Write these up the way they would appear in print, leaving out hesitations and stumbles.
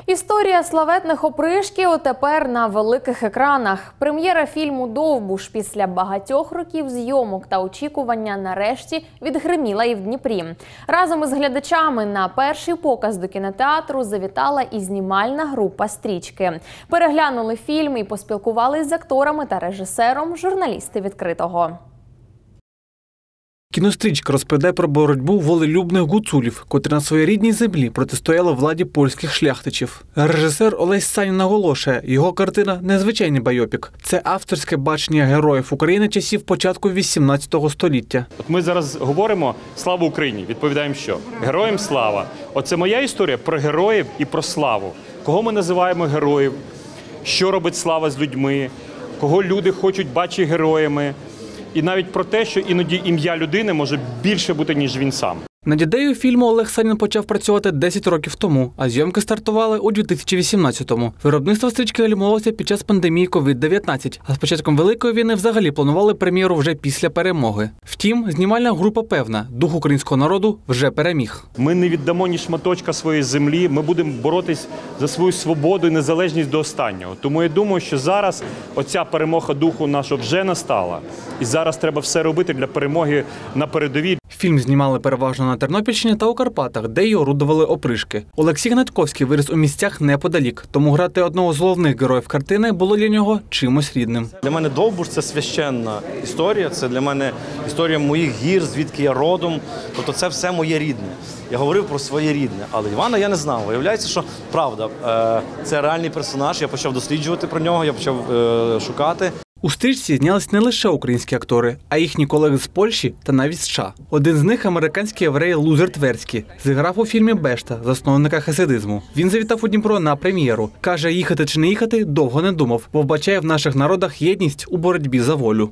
Історія славетних опришків тепер на великих екранах. Прем'єра фільму «Довбуш» після багатьох років зйомок та очікування нарешті відгриміла і в Дніпрі. Разом із глядачами на перший показ до кінотеатру завітала і знімальна група «Стрічки». Переглянули фільм і поспілкувались з акторами та режисером журналісти «Відкритого». Кінострічка розповідає про боротьбу волелюбних гуцулів, котрі на своїй рідній землі протистояли владі польських шляхтичів. Режисер Олесь Санін наголошує, його картина – не звичайний байопік. Це авторське бачення героїв України часів початку 18 століття. От ми зараз говоримо «Слава Україні», відповідаємо що? Героям слава. Оце моя історія про героїв і про славу. Кого ми називаємо героїв, що робить слава з людьми, кого люди хочуть бачити героями. І навіть про те, що іноді ім'я людини може більше бути, ніж він сам. Над ідеєю фільму Олег Санін почав працювати 10 років тому, а зйомки стартували у 2018-му. Виробництво стрічки гальмувалося під час пандемії COVID-19, а з початком Великої війни взагалі планували прем'єру вже після перемоги. Втім, знімальна група певна, дух українського народу вже переміг. Ми не віддамо ні шматочка своєї землі, ми будемо боротись за свою свободу і незалежність до останнього. Тому я думаю, що зараз оця перемога духу нашого вже настала. І зараз треба все робити для перемоги на передовій. Фільм знімали переважно на Тернопільщині та у Карпатах, де й орудували опришки. Олексій Гнатковський виріс у місцях неподалік, тому грати одного з головних героїв картини було для нього чимось рідним. Для мене Довбуш – це священна історія, це для мене історія моїх гір, звідки я родом, тобто це все моє рідне. Я говорив про своє рідне, але Івана я не знав. Виявляється, що правда, це реальний персонаж, я почав досліджувати про нього, я почав шукати. У стрічці знялись не лише українські актори, а їхні колеги з Польщі та навіть США. Один з них – американський єврей Лузер Тверський. Зіграв у фільмі «Бешта», засновника хасидизму. Він завітав у Дніпро на прем'єру. Каже, їхати чи не їхати довго не думав, бо вбачає в наших народах єдність у боротьбі за волю.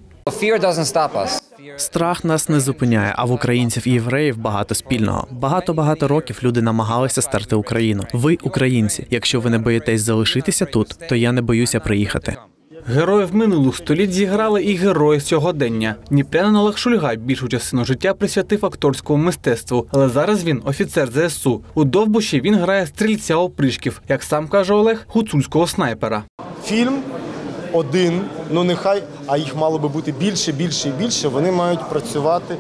Страх нас не зупиняє, а в українців і євреїв багато спільного. Багато років люди намагалися стерти Україну. Ви – українці. Якщо ви не боїтесь залишитися тут, то я не боюся приїхати. Героїв минулих століть зіграли і герої сьогодення. Дніпрянин Олег Шульга більшу частину життя присвятив акторському мистецтву, але зараз він офіцер ЗСУ. У «Довбуші» він грає стрільця опришків, як сам каже Олег, гуцульського снайпера. Фільм один, ну нехай, а їх мало би бути більше і більше, вони мають працювати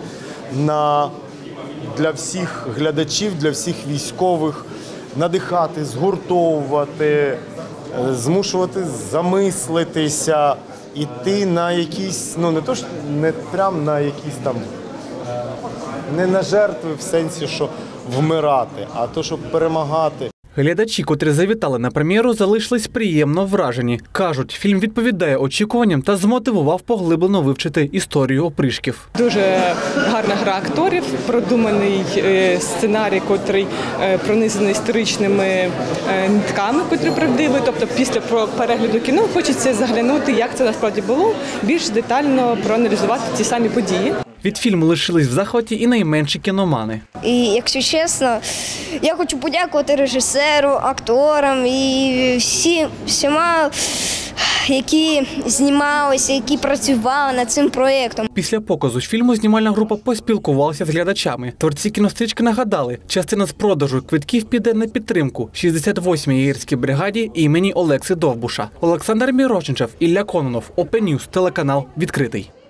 для всіх глядачів, для всіх військових, надихати, згуртовувати, змушувати замислитися, іти на якісь, ну не то ж, не прям на якісь там, не на жертви в сенсі, що вмирати, а то, щоб перемагати. Глядачі, котрі завітали на прем'єру, залишились приємно вражені. Кажуть, фільм відповідає очікуванням та змотивував поглиблено вивчити історію опришків. Дуже гарна гра акторів, продуманий сценарій, котрий пронизаний історичними нитками, котрі правдиві. Тобто після перегляду кіно хочеться заглянути, як це насправді було, більш детально проаналізувати ці самі події. Від фільму лишились в захваті і найменші кіномани. І, якщо чесно, я хочу подякувати режисеру, акторам і всіма, які знімалися, які працювали над цим проєктом. Після показу фільму знімальна група поспілкувалася з глядачами. Творці кінострічки нагадали, частина з продажу квитків піде на підтримку 68-й гірській бригаді імені Олекси Довбуша. Олександр Мірошничев, Ілля Кононов, Open News, телеканал «Відкритий».